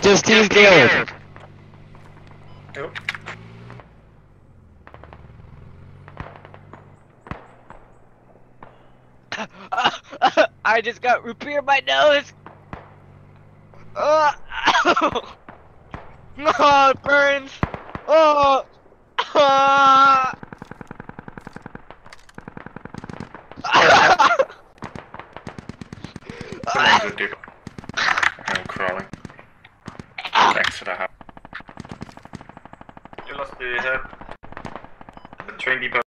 Just use Galen. Nope. I just got root beer in my nose. Oh, it burns. Oh. Someone's a dick. I'm crawling. Back to the house. You lost the head. The train depot.